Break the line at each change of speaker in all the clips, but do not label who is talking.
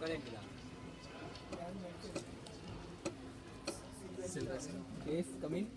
Yes, come in.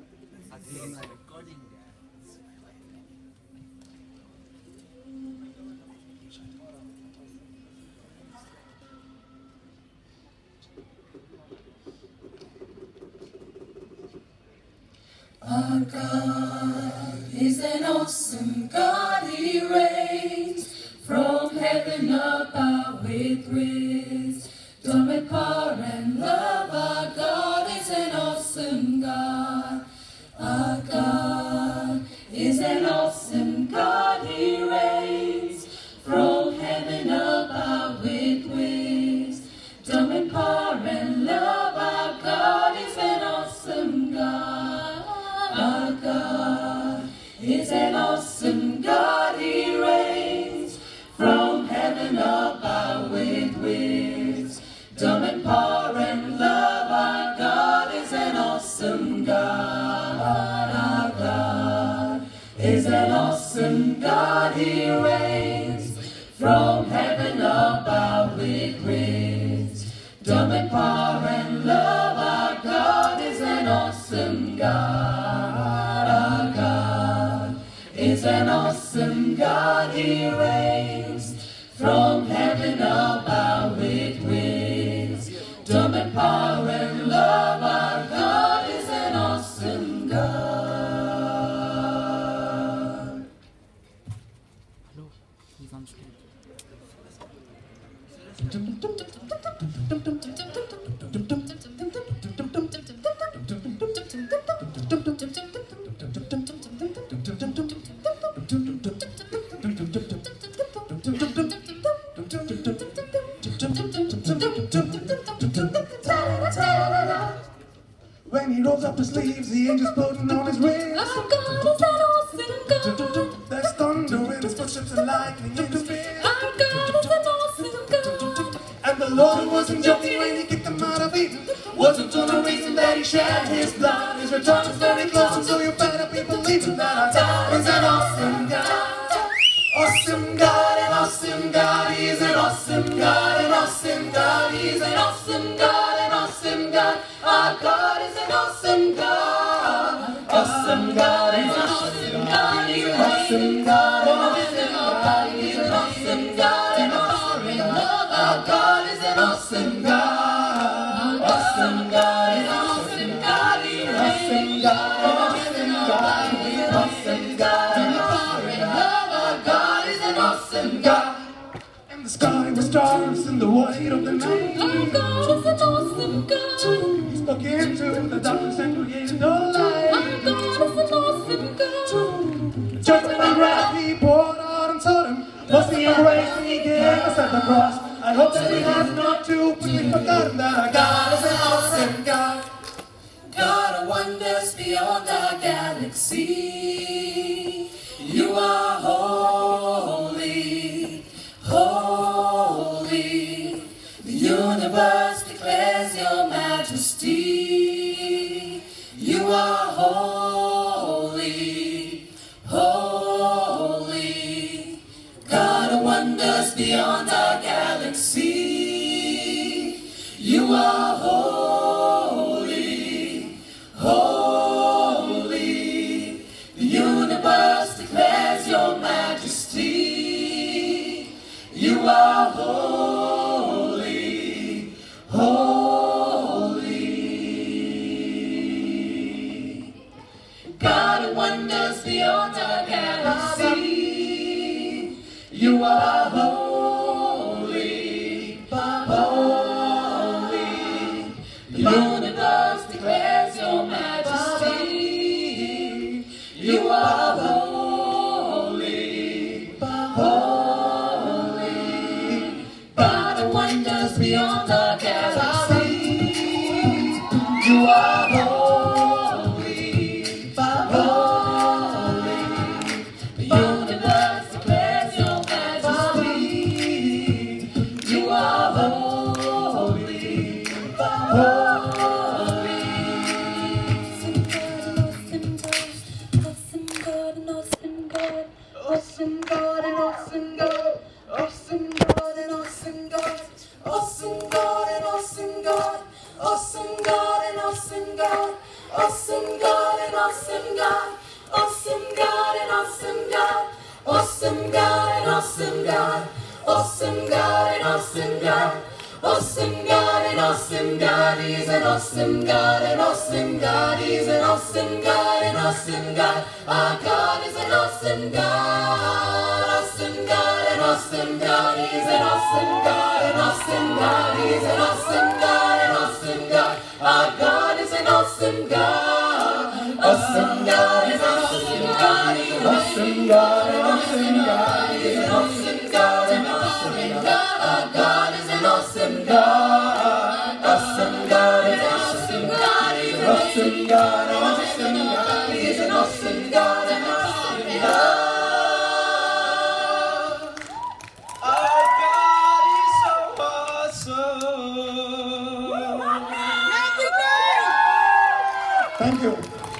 Our God is an awesome God, He reigns from heaven above with wisdom and power and love. Our God is an awesome God. Our God is an awesome God, He reigns from heaven above with wisdom and power and love. Our God is an awesome God. Our God is an awesome God, He reigns from heaven above with wisdom and power and love. Our God is an awesome God. Our God is an awesome God, He reigns from heaven above with wisdom and power and love. Our God is an awesome God. Our God is an awesome God, He reigns from heaven above with wisdom and power and love. Our God is an awesome God.
Hello, he's on stage.
When he rolls up his sleeves, the angel's floating on his wings.
Our God is an awesome God.
There's thunder in his footsteps and lightning in his feet.
Our God is an awesome God.
And the Lord wasn't joking when he kicked them out of Eden. Wasn't for the reason that he shed his blood. His return is very close, and so you better be believing that our God is an awesome God. Awesome God, an awesome God, He's an awesome God, an awesome God, He's an awesome God, an awesome God. Our God is an awesome God. Awesome God, an awesome God, He's an awesome God, an awesome God, He's an awesome God, an awesome love. Our God is an awesome God. Awesome God, an awesome God, He's an awesome God, an awesome God, He's an awesome God, an awesome love. Our God is an awesome God. And the sky was stars in the white of the night.
Our God is an awesome God.
He spoke into the darkness and created the light.
Our God is an awesome God.
Judgment and wrath He poured out on Sodom. Mercy and grace He gave us at the cross. I hope that we have not too quickly forgotten that our God is an awesome God. God of wonders beyond our galaxy. You are holy, holy. The universe declares your majesty. You are holy, holy. God of wonders beyond our galaxy. You are holy, holy. The universe declares your majesty. You are holy, holy. God of wonders beyond our galaxy. You are holy, holy. The universe declares your majesty. You are holy, holy. God of wonders beyond our galaxy. You are holy, holy. The universe declares your majesty. You are holy, holy.
Awesome God, an awesome God. Awesome God, an awesome God. Awesome God, an awesome God. awesome God, awesome God, an awesome God, awesome God, an awesome God, awesome God, an awesome God, awesome God, an awesome God, He's an awesome God, an awesome God, He's an awesome God, an awesome God. Our God is an awesome God, awesome God, an awesome God, He's an awesome God, an awesome God, He's an awesome God, an awesome God. Our God is an awesome God, awesome God, an awesome God, He's an awesome God, an awesome God, He's an awesome God, an awesome God. Our God is an awesome God, awesome God, an awesome God, He's an awesome God, an awesome God, He's an awesome God, an awesome God.
Our God is so awesome. Thank you.